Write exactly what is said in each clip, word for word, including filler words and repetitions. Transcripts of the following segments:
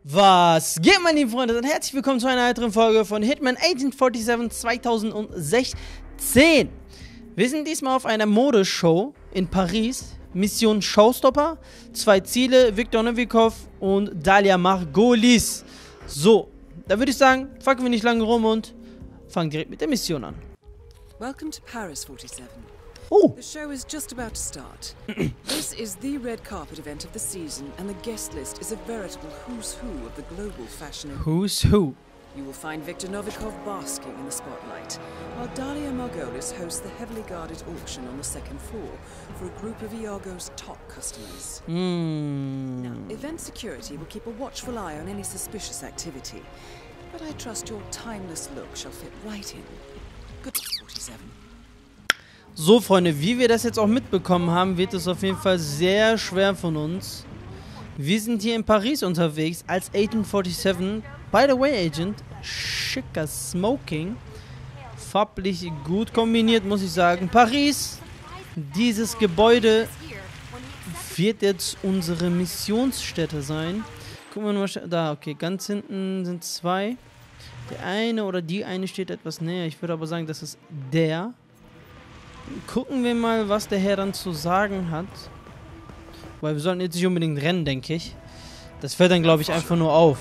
Was geht, meine lieben Freunde, und herzlich willkommen zu einer weiteren Folge von Hitman Agent siebenundvierzig zweitausendsechzehn. Wir sind diesmal auf einer Modeshow in Paris. Mission Showstopper. Zwei Ziele, Viktor Novikov und Dalia Margolis. So, da würde ich sagen, fucken wir nicht lange rum und fangen direkt mit der Mission an. Welcome to Paris forty-seven. Oh. The show is just about to start. This is the red carpet event of the season, and the guest list is a veritable who's who of the global fashion. Who's who? You will find Viktor Novikov basking in the spotlight, while Dalia Margolis hosts the heavily guarded auction on the second floor for a group of Iago's top customers. Mm. Now, event security will keep a watchful eye on any suspicious activity, but I trust your timeless look shall fit right in. Good luck, forty-seven. So, Freunde, wie wir das jetzt auch mitbekommen haben, wird es auf jeden Fall sehr schwer von uns. Wir sind hier in Paris unterwegs als Agent siebenundvierzig. By the way, Agent, schicker Smoking. Farblich gut kombiniert, muss ich sagen. Paris, dieses Gebäude wird jetzt unsere Missionsstätte sein. Gucken wir mal, da, okay, ganz hinten sind zwei. Der eine oder die eine steht etwas näher. Ich würde aber sagen, das ist der. Gucken wir mal, was der Herr dann zu sagen hat. Weil wir sollten jetzt nicht unbedingt rennen, denke ich. Das fällt dann, glaube ich, einfach nur auf.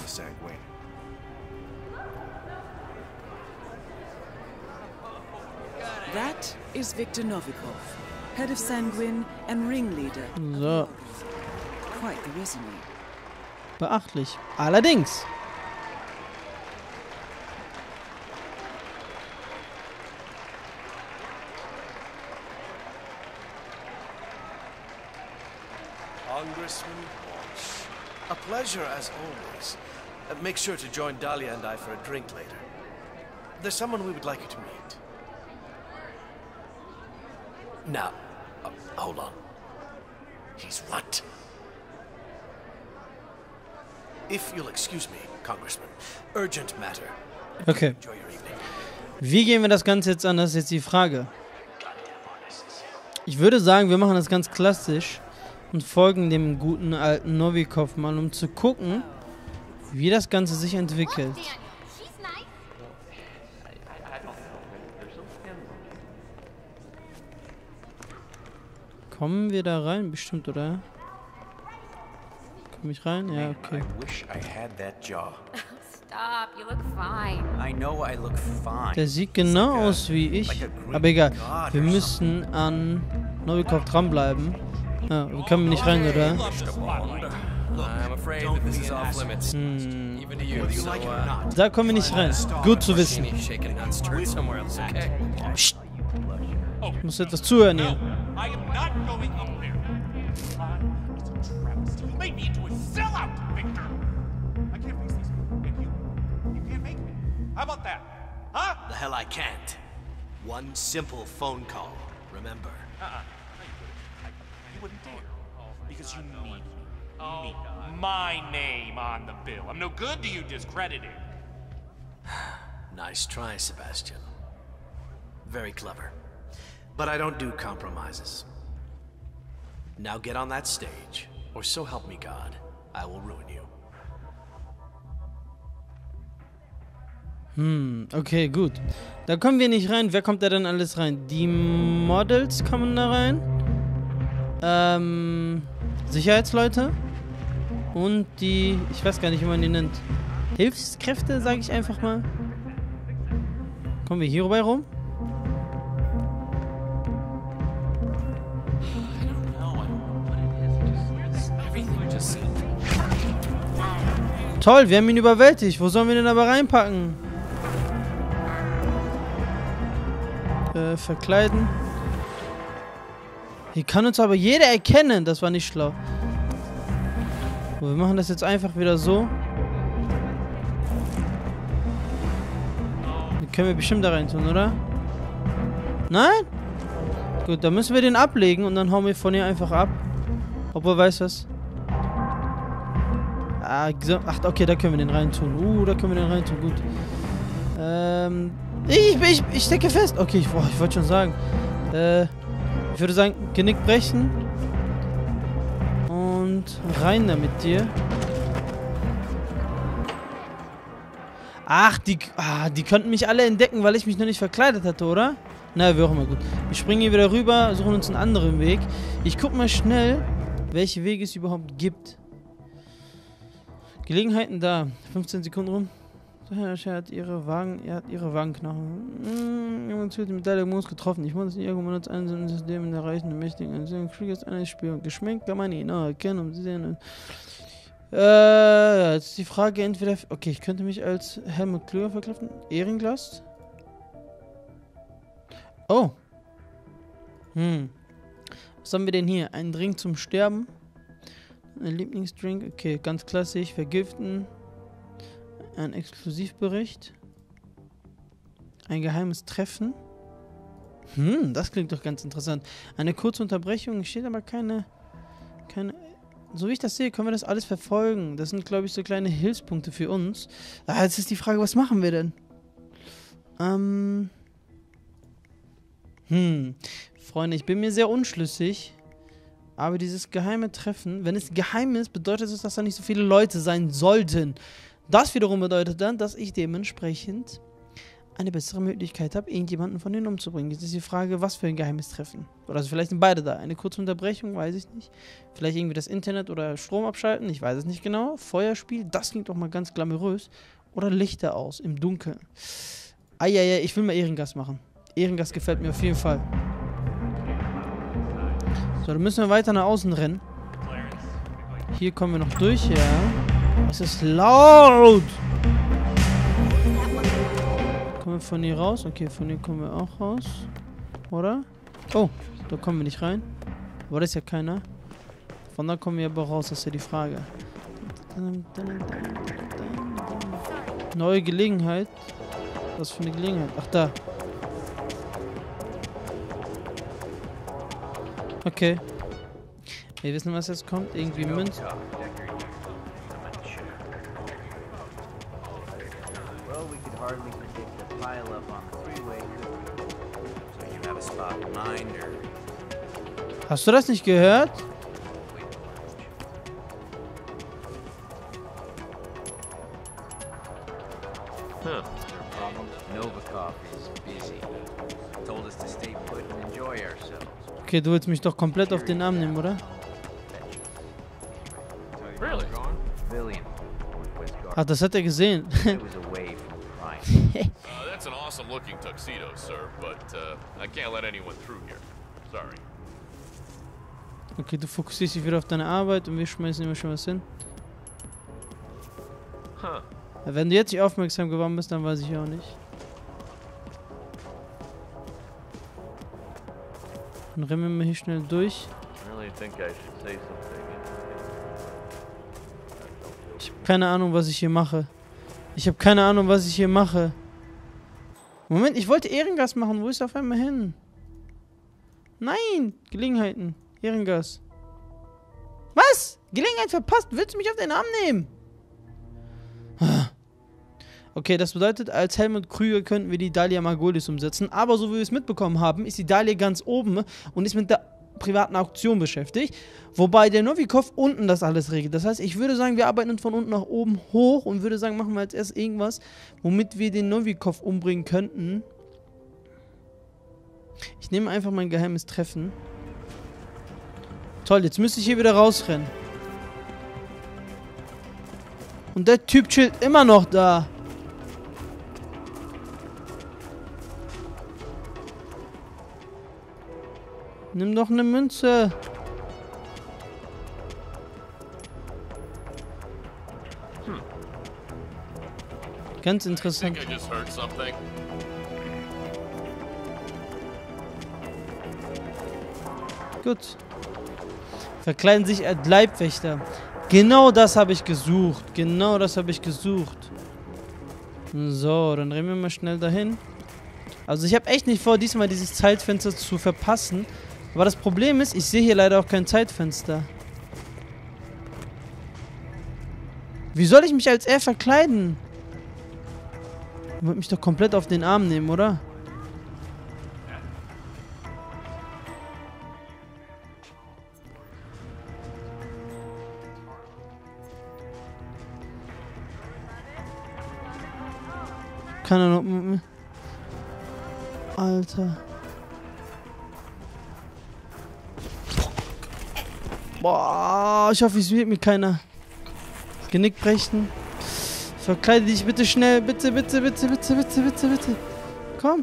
That is Viktor Novikov, head of Sanguine and ringleader. So. Quite the resume. Beachtlich. Allerdings. Congressman Walsh. A pleasure as always. Uh, make sure to join Dalia and I for a drink later. There's someone we would like you to meet. Now, uh, hold on. He's what? If you'll excuse me, Congressman. Urgent matter. Okay. Enjoy your evening. Wie gehen wir das Ganze jetzt an? Das ist jetzt die Frage. Ich würde sagen, wir machen das ganz klassisch und folgen dem guten alten Novikov mal, um zu gucken, wie das Ganze sich entwickelt. Kommen wir da rein? Bestimmt, oder? Komm ich rein? Ja, okay. I wish I had that jaw. Stop, you look fine. I know I look fine. Der sieht genau aus wie ich. Aber egal, wir müssen an Novikov dranbleiben. Ja, wir können nicht rein, oder? I'm afraid that this is off limits. Hm. Even to you. So, uh, Da kommen wir nicht rein. Gut zu wissen. shaking nuts turn somewhere else, okay? Psst. Ich muss etwas zuhören hier. I am not going up there. It's a travesty. You made me into a sellout, Viktor. I can't face these people. And you? You can't make me. How about that? Huh? The hell I can't. One simple phone call. Remember. Uh-uh. You wouldn't dare. Because you need me. You need my name on the bill. I'm no good to you, discredited. Nice try, Sebastian. Very clever. But I don't do compromises. Now get on that stage, or so help me God, I will ruin you. Hm, okay, gut. Da kommen wir nicht rein. Wer kommt da denn alles rein? Die Models kommen da rein. Ähm, Sicherheitsleute. Und die, ich weiß gar nicht, wie man die nennt. Hilfskräfte, sage ich einfach mal. Kommen wir hier rüber rum? Toll, wir haben ihn überwältigt. Wo sollen wir den aber reinpacken? Äh, verkleiden. Hier kann uns aber jeder erkennen. Das war nicht schlau. So, wir machen das jetzt einfach wieder so. Den können wir bestimmt da rein tun, oder? Nein? Gut, dann müssen wir den ablegen und dann hauen wir von hier einfach ab. Obwohl, weißt du was? Ah, ach, okay, da können wir den reintun. Uh, da können wir den reintun, gut. Ähm, ich, ich, ich stecke fest. Okay, ich, boah, ich wollte schon sagen. Äh, ich würde sagen, Genick brechen. Und rein da mit dir. Ach, die, ah, die könnten mich alle entdecken, weil ich mich noch nicht verkleidet hatte, oder? Na, wie auch immer, gut. Wir springen hier wieder rüber, suchen uns einen anderen Weg. Ich guck mal schnell, welche Wege es überhaupt gibt. Gelegenheiten da. fünfzehn Sekunden rum. Er hat ihre Wagen, er hat ihre Wagenknochen. Hm, jemand hat die Medaille Moos getroffen. Ich muss nicht irgendwo nutzen, ein System in der reichen Mächtigen. Ein Krieg ist ein Spiel. Geschminkt kann man ihn auch erkennen, um sie sehen. Äh, jetzt ist die Frage entweder... Okay, ich könnte mich als Helmut Klüger verkleiden. Ehrenglas? Oh. Hm. Was haben wir denn hier? Ein Drink zum Sterben. Ein Lieblingsdrink. Okay, ganz klassisch. Vergiften. Ein Exklusivbericht. Ein geheimes Treffen. Hm, das klingt doch ganz interessant. Eine kurze Unterbrechung. Steht aber keine... Keine... So wie ich das sehe, können wir das alles verfolgen. Das sind, glaube ich, so kleine Hilfspunkte für uns. Ah, jetzt ist die Frage, was machen wir denn? Ähm... Hm, Freunde, ich bin mir sehr unschlüssig, aber dieses geheime Treffen, wenn es geheim ist, bedeutet es, dass da nicht so viele Leute sein sollten. Das wiederum bedeutet dann, dass ich dementsprechend eine bessere Möglichkeit habe, irgendjemanden von denen umzubringen. Jetzt ist die Frage, was für ein geheimes Treffen? Oder also vielleicht sind beide da. Eine kurze Unterbrechung, weiß ich nicht. Vielleicht irgendwie das Internet oder Strom abschalten, ich weiß es nicht genau. Feuerspiel, das klingt doch mal ganz glamourös. Oder Lichter aus, im Dunkeln. Eieiei, ich will mal Ehrengast machen. Ehrengast gefällt mir auf jeden Fall. So, dann müssen wir weiter nach außen rennen. Hier kommen wir noch durch, ja. Es ist laut! Kommen wir von hier raus? Okay, von hier kommen wir auch raus. Oder? Oh, da kommen wir nicht rein. Aber da ist ja keiner. Von da kommen wir aber raus, das ist ja die Frage. Neue Gelegenheit. Was für eine Gelegenheit? Ach, da. Okay. Wir wissen, was jetzt kommt. Irgendwie Münzen. Hast du das nicht gehört? Huh. Novikov is busy. Told us to stay put and enjoy ourselves. Okay, du willst mich doch komplett auf den Arm nehmen, oder? Really? Ach, das hat er gesehen. uh, that's an awesome looking tuxedo, sir, but uh, I can't let anyone through here. Sorry. Okay, du fokussierst dich wieder auf deine Arbeit und wir schmeißen immer schon was hin. Huh. Ja, wenn du jetzt nicht aufmerksam geworden bist, dann weiß ich auch nicht. Dann rennen wir hier schnell durch. Ich habe keine Ahnung, was ich hier mache. Ich habe keine Ahnung, was ich hier mache. Moment, ich wollte Ehrengast machen. Wo ist er auf einmal hin? Nein! Gelegenheiten. Ehrengast. Was? Gelegenheit verpasst. Willst du mich auf den Arm nehmen? Okay, das bedeutet, als Helmut Krüger könnten wir die Dahlia Margolis umsetzen. Aber so wie wir es mitbekommen haben, ist die Dahlia ganz oben und ist mit der privaten Auktion beschäftigt. Wobei der Novikov unten das alles regelt. Das heißt, ich würde sagen, wir arbeiten uns von unten nach oben hoch und würde sagen, machen wir jetzt erst irgendwas, womit wir den Novikov umbringen könnten. Ich nehme einfach mein geheimes Treffen. Toll, jetzt müsste ich hier wieder rausrennen. Und der Typ chillt immer noch da. Nimm doch eine Münze. Hm. Ganz interessant. I think I just heard something. Gut. Verkleiden sich als Leibwächter. Genau das habe ich gesucht. Genau das habe ich gesucht. So, dann rennen wir mal schnell dahin. Also ich habe echt nicht vor, diesmal dieses Zeitfenster zu verpassen. Aber das Problem ist, ich sehe hier leider auch kein Zeitfenster. Wie soll ich mich als er verkleiden? Er wird mich doch komplett auf den Arm nehmen, oder? kann er noch... Alter. Boah, ich hoffe, es wird mir keiner Genick brechen. Verkleide dich bitte schnell. Bitte, bitte, bitte, bitte, bitte, bitte, bitte. Komm.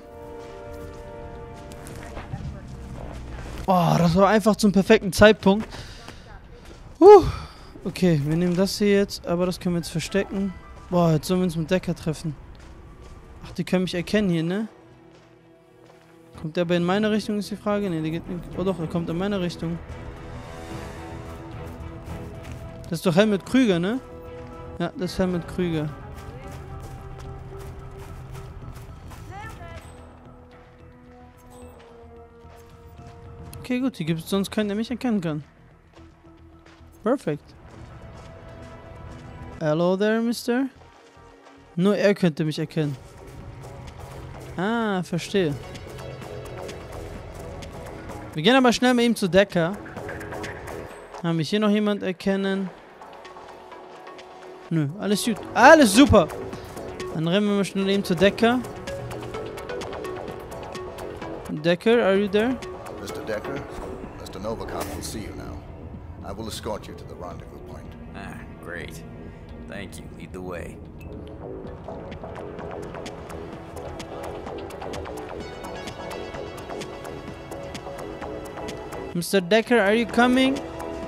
Oh, das war einfach zum perfekten Zeitpunkt. Huh. Okay, wir nehmen das hier jetzt, aber das können wir jetzt verstecken. Boah, jetzt sollen wir uns mit Decker treffen. Ach, die können mich erkennen hier, ne? Kommt der aber in meine Richtung, ist die Frage? Ne, der geht nicht. Oh doch, er kommt in meine Richtung. Das ist doch Helmut Krüger, ne? Ja, das ist Helmut Krüger. Okay, gut, hier gibt es sonst keinen, der mich erkennen kann. Perfekt. Hello there, Mister. Nur er könnte mich erkennen. Ah, verstehe. Wir gehen aber schnell mit ihm zu Decker. Haben wir hier noch jemand erkennen? Nö, alles gut. Alles super. Dann rennen wir mal schnell eben zu Decker. Decker, are you there? Mister Decker, Mister Novikov will see you now. I will escort you to the rendezvous point. Ah, great. Thank you. Lead the way. Mister Decker, are you coming?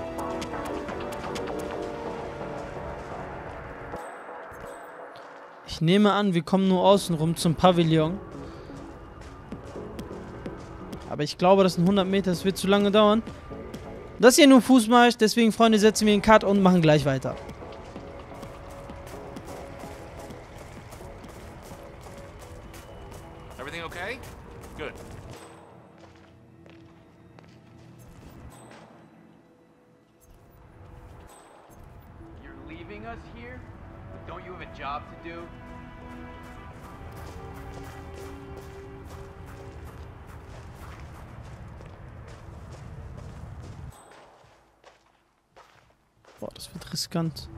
Ich nehme an, wir kommen nur außen rum zum Pavillon. Aber ich glaube, das sind hundert Meter, das wird zu lange dauern. Das hier nur Fußmarsch, deswegen, Freunde, setzen wir den Cut und machen gleich weiter. Everything okay? Good. You're leaving us here? Don't you have a job to do? Boah, das wird riskant.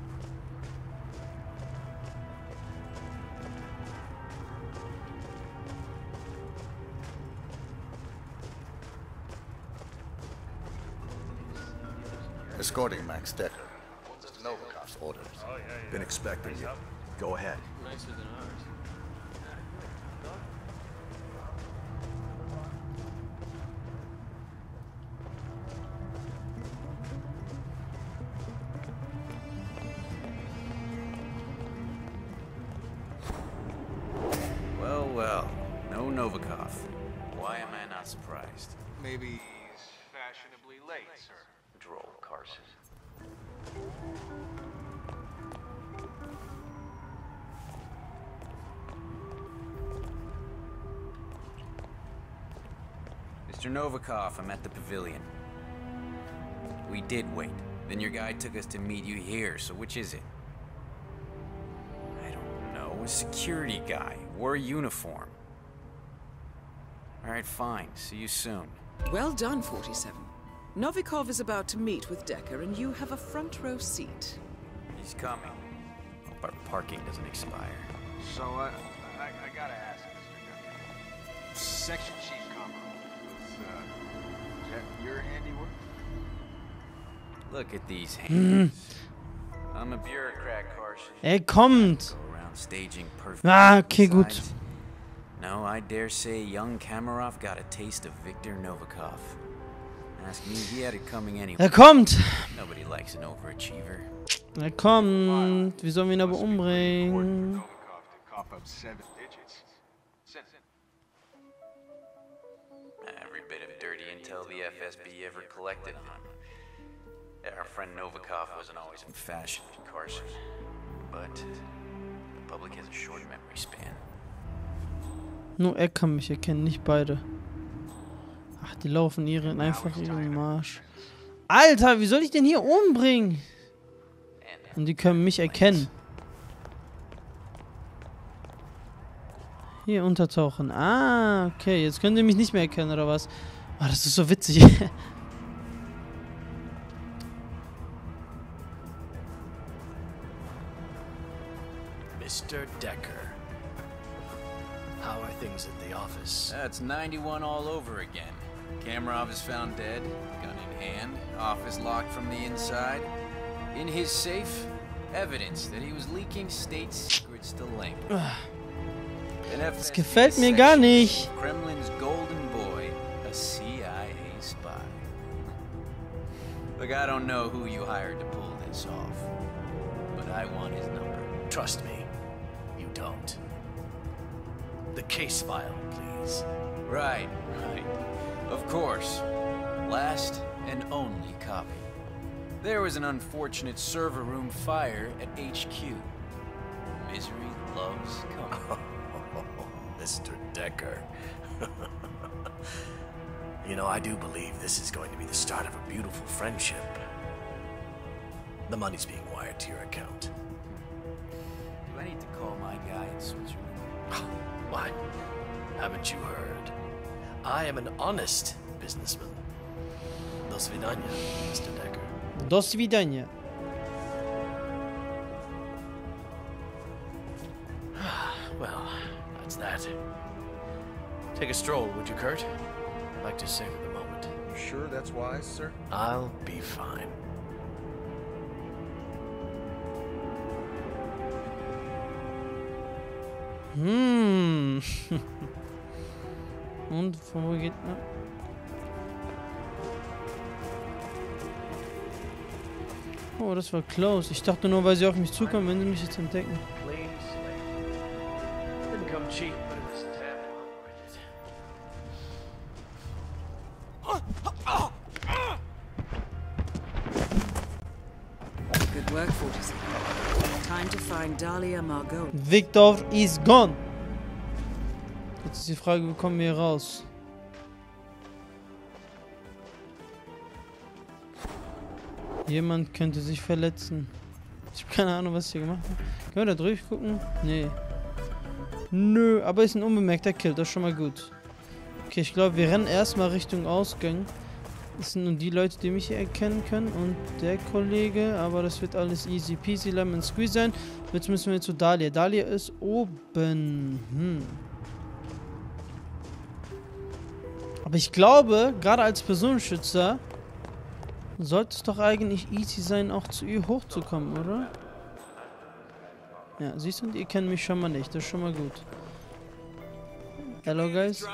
Escorting Max Decker. Mister Novikov's orders. Been expecting you. Go ahead. Well, well. No Novikov. Why am I not surprised? Maybe he's fashionably late, sir. Droll, Carson. Mister Novikov, I'm at the pavilion. We did wait. Then your guy took us to meet you here, so which is it? I don't know. A security guy. Wore a uniform. Alright, fine. See you soon. Well done, forty-seven. Novikov is about to meet with Decker, and you have a front row seat. He's coming. Hope our parking doesn't expire. So, uh, I, I gotta ask, Mister Decker. Section Chief Comrade. Is, uh, is that your handiwork? Look at these hands. I'm a bureaucrat, Carson. Er kommt. Go around staging perfect. Ah, okay, gut. Besides, no, I dare say young Kamarov got a taste of Viktor Novikov. Ask me, he had it coming anyway. Er kommt. Nobody likes an overachiever. Er kommt. Wie sollen wir ihn aber umbringen? Novikov to cough up seven digits. Send Every bit of dirty intel the F S B ever collected on him. Our friend Novikov wasn't always in fashion, Carson. But the public has a short memory span. Nur er kann mich erkennen, nicht beide. Ach, die laufen ihren einfach ihren Marsch. Alter, wie soll ich denn hier umbringen? Und die können mich erkennen. Hier untertauchen. Ah, okay. Jetzt könnt ihr mich nicht mehr erkennen, oder was? Ah, das ist so witzig. Mister Decker. How are things at the office? That's ninety-one all over again. Kamarov is found dead, gun in hand, office locked from the inside. In his safe, evidence that he was leaking state secrets to Lincoln. Das gefällt mir gar nicht. Kremlin's golden boy, a C I A spy. Look, I don't know who you hired to pull this off, but I want his number. Trust me, you don't. The case file, please. Right, right. Of course. Last and only copy. There was an unfortunate server room fire at H Q. Misery loves company. Mister Decker. You know, I do believe this is going to be the start of a beautiful friendship. The money's being wired to your account. Do I need to call my guy in Switzerland? Why? Haven't you heard? I am an honest businessman. До свидания, Mister Decker. До свидания. Well, that's that. Take a stroll, would you, Kurt? I'd like to savor the moment. You sure that's wise, sir? I'll be fine. Hm. Und wo geht man? Oh, das war close. Ich dachte nur, weil sie auf mich zukommen, wenn sie mich jetzt entdecken. Didn't come cheap, but it was damn well worth it. Good work, forty-seven. Time to find Dahlia Margot. Victor is gone. Jetzt ist die Frage, wie kommen wir hier raus? Jemand könnte sich verletzen. Ich habe keine Ahnung, was ich hier gemacht habe. Können wir da durchgucken? Nee. Nö, aber ist ein unbemerkter Kill, das ist schon mal gut. Okay, ich glaube, wir rennen erstmal Richtung Ausgang. Das sind nur die Leute, die mich hier erkennen können. Und der Kollege, aber das wird alles easy peasy, lemon squeeze sein. Jetzt müssen wir zu Dahlia. Dahlia ist oben. Hm. Aber ich glaube, gerade als Personenschützer sollte es doch eigentlich easy sein, auch zu ihr hochzukommen, oder? Ja, siehst du, ihr kennt mich schon mal nicht. Das ist schon mal gut. Hello, guys.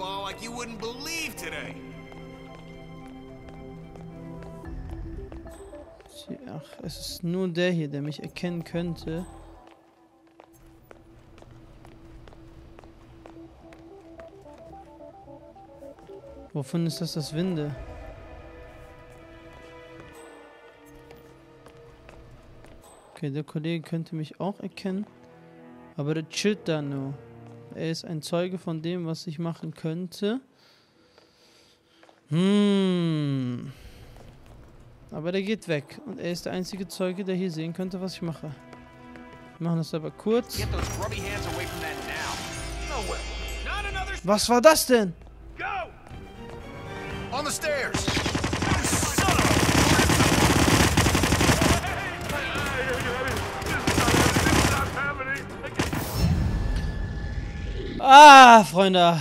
Ach, es ist nur der hier, der mich erkennen könnte. Wovon ist das das Winde? Okay, der Kollege könnte mich auch erkennen. Aber der chillt da nur. Er ist ein Zeuge von dem, was ich machen könnte. Hm. Aber der geht weg. Und er ist der einzige Zeuge, der hier sehen könnte, was ich mache. Wir machen das aber kurz. Was war das denn? On the stairs! Ah, Freunde.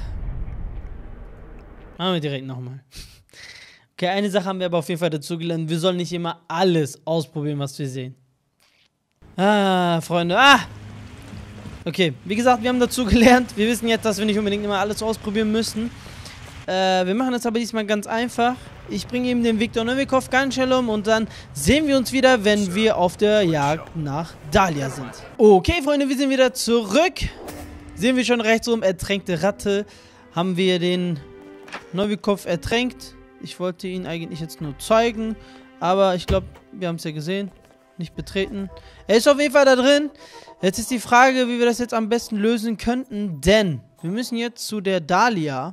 Machen wir direkt nochmal. Okay, eine Sache haben wir aber auf jeden Fall dazu gelernt. Wir sollen nicht immer alles ausprobieren, was wir sehen. Ah, Freunde. Ah! Okay, wie gesagt, wir haben dazu gelernt. Wir wissen jetzt, dass wir nicht unbedingt immer alles ausprobieren müssen. Äh, wir machen das aber diesmal ganz einfach. Ich bringe ihm den Viktor Novikov ganz schnell um und dann sehen wir uns wieder, wenn wir auf der Jagd nach Dahlia sind. Okay, Freunde, wir sind wieder zurück. Sehen wir schon rechts oben, ertränkte Ratte. Haben wir den Novikov ertränkt. Ich wollte ihn eigentlich jetzt nur zeigen, aber ich glaube, wir haben es ja gesehen. Nicht betreten. Er ist auf jeden Fall da drin. Jetzt ist die Frage, wie wir das jetzt am besten lösen könnten, denn wir müssen jetzt zu der Dahlia.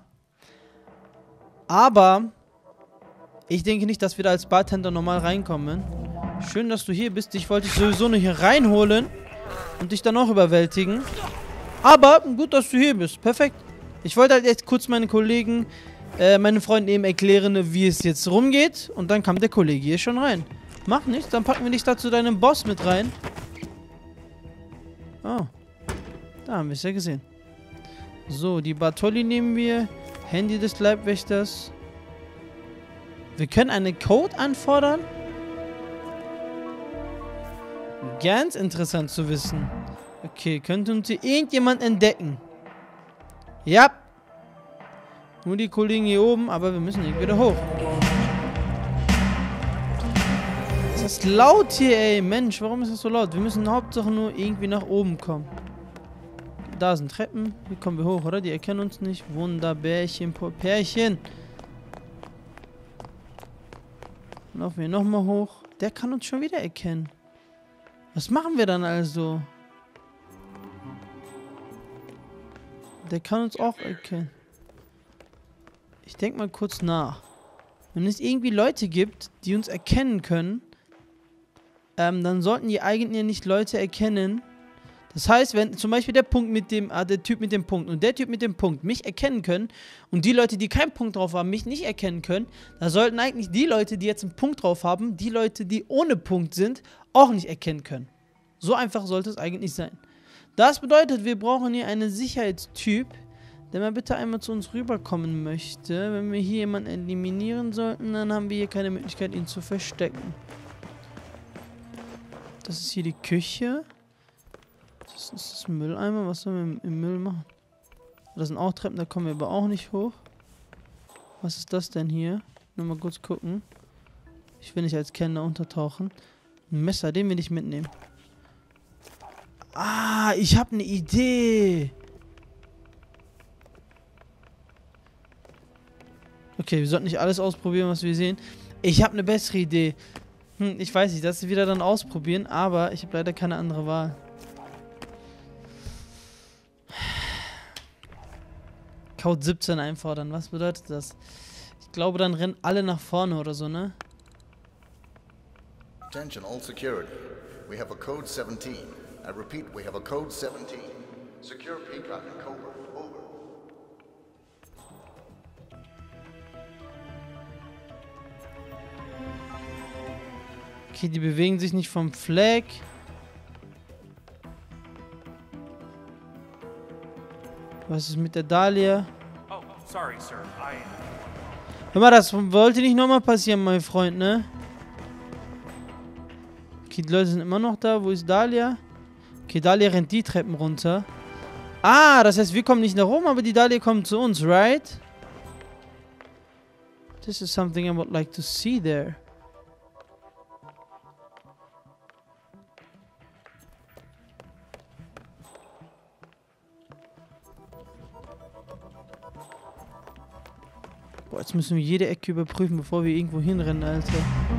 Aber ich denke nicht, dass wir da als Bartender normal reinkommen. Schön, dass du hier bist. Dich wollte ich sowieso nur hier reinholen und dich dann auch überwältigen. Aber gut, dass du hier bist. Perfekt. Ich wollte halt jetzt kurz meinen Kollegen, äh, meinen Freunden eben erklären, wie es jetzt rumgeht. Und dann kam der Kollege hier schon rein. Mach nichts, dann packen wir dich da zu deinem Boss mit rein. Oh. Da haben wir es ja gesehen. So, die Bartolli nehmen wir. Handy des Leibwächters. Wir können einen Code anfordern. Ganz interessant zu wissen. Okay, könnte uns hier irgendjemand entdecken? Ja. Nur die Kollegen hier oben, aber wir müssen irgendwie wieder hoch. Das ist laut hier, ey. Mensch, warum ist das so laut? Wir müssen Hauptsache nur irgendwie nach oben kommen. Da sind Treppen. Hier kommen wir hoch, oder? Die erkennen uns nicht. Wunderbärchen, Pärchen. Laufen wir nochmal hoch. Der kann uns schon wieder erkennen. Was machen wir dann also? Der kann uns auch erkennen. Ich denke mal kurz nach. Wenn es irgendwie Leute gibt, die uns erkennen können, ähm, dann sollten die eigentlich nicht Leute erkennen. Das heißt, wenn zum Beispiel der Punkt mit dem, ah, der Typ mit dem Punkt und der Typ mit dem Punkt mich erkennen können und die Leute, die keinen Punkt drauf haben, mich nicht erkennen können, da sollten eigentlich die Leute, die jetzt einen Punkt drauf haben, die Leute, die ohne Punkt sind, auch nicht erkennen können. So einfach sollte es eigentlich sein. Das bedeutet, wir brauchen hier einen Sicherheitstyp, der mal bitte einmal zu uns rüberkommen möchte. Wenn wir hier jemanden eliminieren sollten, dann haben wir hier keine Möglichkeit, ihn zu verstecken. Das ist hier die Küche. Das ist das Mülleimer. Was sollen wir im Müll machen? Das sind auch Treppen, da kommen wir aber auch nicht hoch. Was ist das denn hier? Nur mal kurz gucken. Ich will nicht als Kellner untertauchen. Ein Messer, den will ich mitnehmen. Ah, ich habe eine Idee. Okay, wir sollten nicht alles ausprobieren, was wir sehen. Ich habe eine bessere Idee. Hm, ich weiß nicht, das ist wieder dann ausprobieren, aber ich habe leider keine andere Wahl. Code siebzehn einfordern, was bedeutet das? Ich glaube, dann rennen alle nach vorne oder so, ne? Attention all security. We have a code seventeen. I repeat, we have a code seventeen. Secure Peacock and Cobra. Over. Okay, die bewegen sich nicht vom Flag. Was ist mit der Dahlia? Oh, sorry, sir. I... Hör mal, das wollte nicht nochmal passieren, mein Freund, ne? Okay, die Leute sind immer noch da. Wo ist Dahlia? Okay, Dahlia rennt die Treppen runter. Ah, das heißt, wir kommen nicht nach oben, aber die Dahlia kommt zu uns, right? This is something I would like to see there. Boah, jetzt müssen wir jede Ecke überprüfen, bevor wir irgendwo hinrennen, Alter.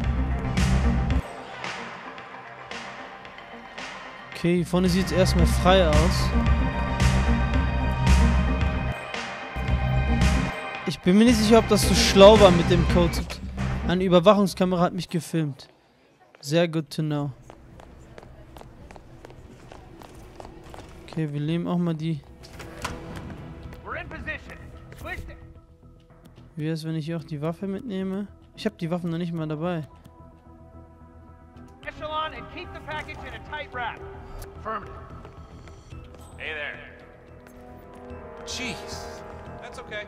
Okay, hier vorne sieht es erstmal frei aus. Ich bin mir nicht sicher, ob das so schlau war mit dem Code. Eine Überwachungskamera hat mich gefilmt. Sehr good to know. Okay, wir nehmen auch mal die... Wie ist, wenn ich hier auch die Waffe mitnehme? Ich habe die Waffen noch nicht mal dabei. Echelon and keep the package in a tight wrap. Affirmative. Hey there. Jeez. That's okay.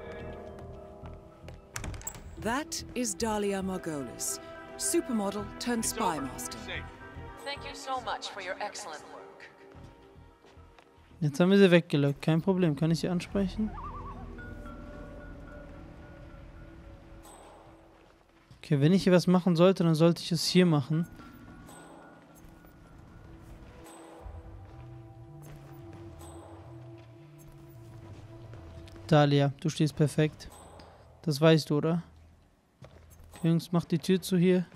That is Dahlia Margolis, supermodel turned spy master. Thank you so much for your excellent work. Jetzt haben wir sie weggelockt. Kein Problem. Kann ich sie ansprechen? Okay, wenn ich hier was machen sollte, dann sollte ich es hier machen. Dahlia, du stehst perfekt. Das weißt du, oder? Okay, Jungs, macht die Tür zu hier.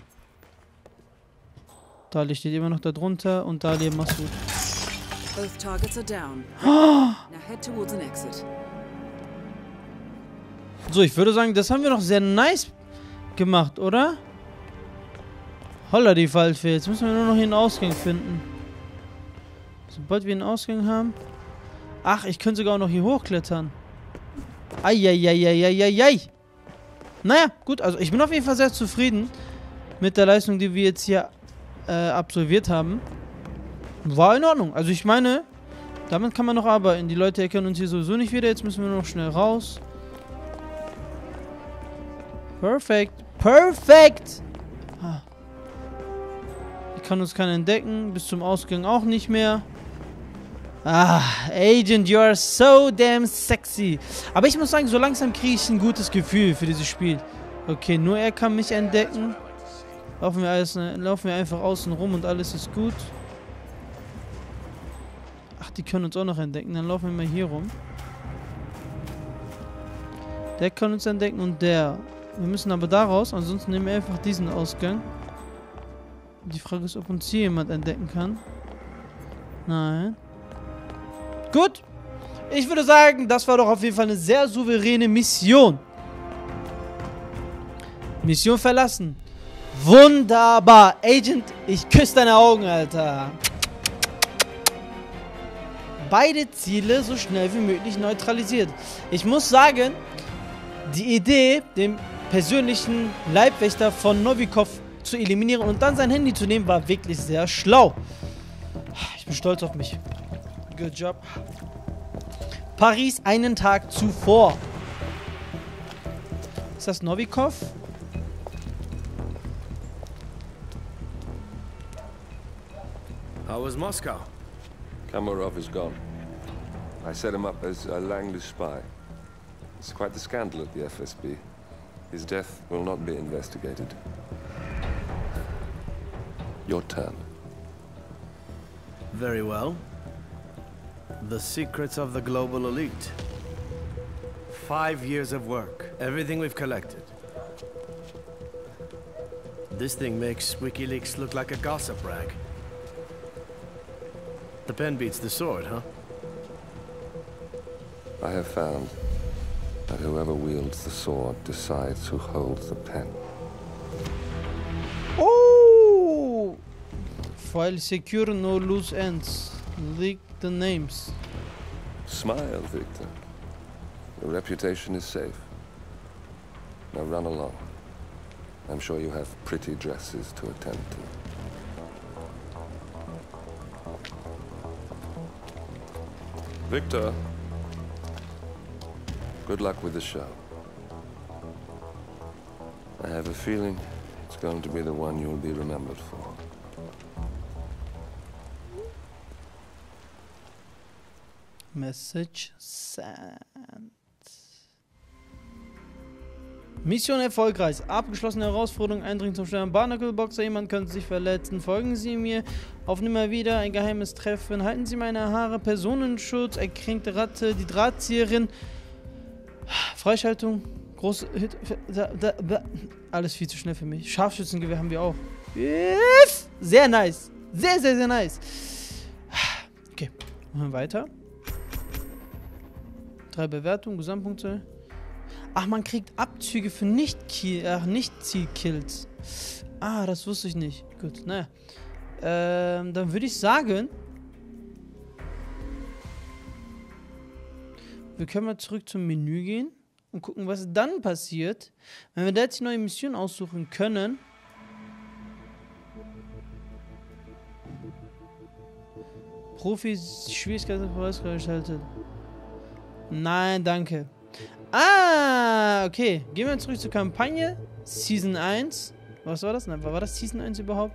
Dahlia steht immer noch da drunter und Dahlia machst du. Both targets are down. Now head towards an exit. So, ich würde sagen, das haben wir noch sehr nice gemacht, oder? Holla die Fallfee. Jetzt müssen wir nur noch hier einen Ausgang finden. Sobald wir einen Ausgang haben. Ach, ich könnte sogar auch noch hier hochklettern. Eieieiei. Naja, gut. Also ich bin auf jeden Fall sehr zufrieden mit der Leistung, die wir jetzt hier äh, absolviert haben. War in Ordnung. Also ich meine, Damit kann man noch arbeiten. Die Leute erkennen uns hier sowieso nicht wieder. Jetzt müssen wir noch schnell raus. Perfekt. Perfekt! Ah. Hier kann uns keiner entdecken. Bis zum Ausgang auch nicht mehr. Ah, Agent, you are so damn sexy. Aber ich muss sagen, so langsam kriege ich ein gutes Gefühl für dieses Spiel. Okay, nur er kann mich entdecken. Laufen wir, alles, laufen wir einfach außen rum und alles ist gut. Ach, die können uns auch noch entdecken. Dann laufen wir mal hier rum. Der kann uns entdecken und der. Wir müssen aber da raus, ansonsten nehmen wir einfach diesen Ausgang. Die Frage ist, ob uns hier jemand entdecken kann. Nein. Gut. Ich würde sagen, das war doch auf jeden Fall eine sehr souveräne Mission. Mission verlassen. Wunderbar. Agent, ich küsse deine Augen, Alter. Beide Ziele so schnell wie möglich neutralisiert. Ich muss sagen, die Idee, den persönlichen Leibwächter von Novikov zu eliminieren und dann sein Handy zu nehmen, war wirklich sehr schlau. Ich bin stolz auf mich. Good job. Paris einen Tag zuvor. Ist das Novikov? How was Moscow? Kamarov is gone. I set him up as a Langley spy. It's quite the scandal at the F S B. His death will not be investigated. Your turn. Very well. The secrets of the global elite. Five years of work. Everything we've collected. This thing makes WikiLeaks look like a gossip rag. The pen beats the sword, huh? I have found that whoever wields the sword decides who holds the pen. Oh! File secure, no loose ends. Leak the names. Smile, Victor. Your reputation is safe. Now run along. I'm sure you have pretty dresses to attend to. Victor, good luck with the show. I have a feeling it's going to be the one you'll be remembered for. Message sent. Mission erfolgreich. Abgeschlossene Herausforderung, Eindringen zum Stern. Barnacle-Boxer, jemand könnte sich verletzen. Folgen Sie mir auf nimmer wieder. Ein geheimes Treffen. Halten Sie meine Haare. Personenschutz. Erkränkte Ratte. Die Drahtzieherin. Freischaltung. Große Hit. Da, da, da. Alles viel zu schnell für mich. Scharfschützengewehr haben wir auch. Sehr nice. Sehr, sehr, sehr nice. Okay. Machen wir weiter. Drei Bewertungen. Gesamtpunkte. Ach, man kriegt Abzüge für Nicht-Ziel-Kills. Ah, das wusste ich nicht. Gut, naja. Ähm, dann würde ich sagen, wir können mal zurück zum Menü gehen und gucken, was dann passiert, wenn wir da jetzt die neue Mission aussuchen können. Profis, Schwierigkeit vorausgeschaltet. Nein, danke. Ah, okay. Gehen wir zurück zur Kampagne. Season eins. Was war das? Nein, war das Season eins überhaupt?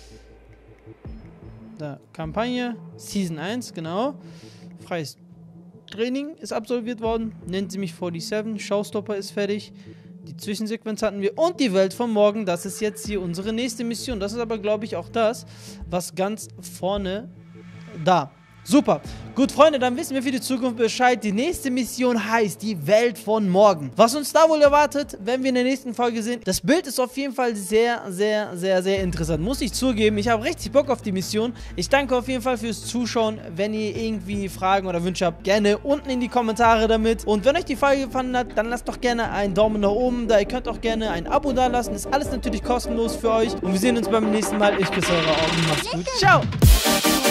Da, Kampagne. Season eins, genau. Freies Training ist absolviert worden. Nennt sie mich siebenundvierzig. Showstopper ist fertig. Die Zwischensequenz hatten wir. Und die Welt von morgen. Das ist jetzt hier unsere nächste Mission. Das ist aber, glaube ich, auch das, was ganz vorne da. Super. Gut, Freunde, dann wissen wir für die Zukunft Bescheid. Die nächste Mission heißt die Welt von morgen. Was uns da wohl erwartet, werden wir in der nächsten Folge sehen. Das Bild ist auf jeden Fall sehr, sehr, sehr, sehr interessant. Muss ich zugeben. Ich habe richtig Bock auf die Mission. Ich danke auf jeden Fall fürs Zuschauen. Wenn ihr irgendwie Fragen oder Wünsche habt, gerne unten in die Kommentare damit. Und wenn euch die Folge gefallen hat, dann lasst doch gerne einen Daumen nach oben da. Ihr könnt auch gerne ein Abo da lassen. Ist alles natürlich kostenlos für euch. Und wir sehen uns beim nächsten Mal. Ich küsse eure Augen. Macht's gut. Ciao.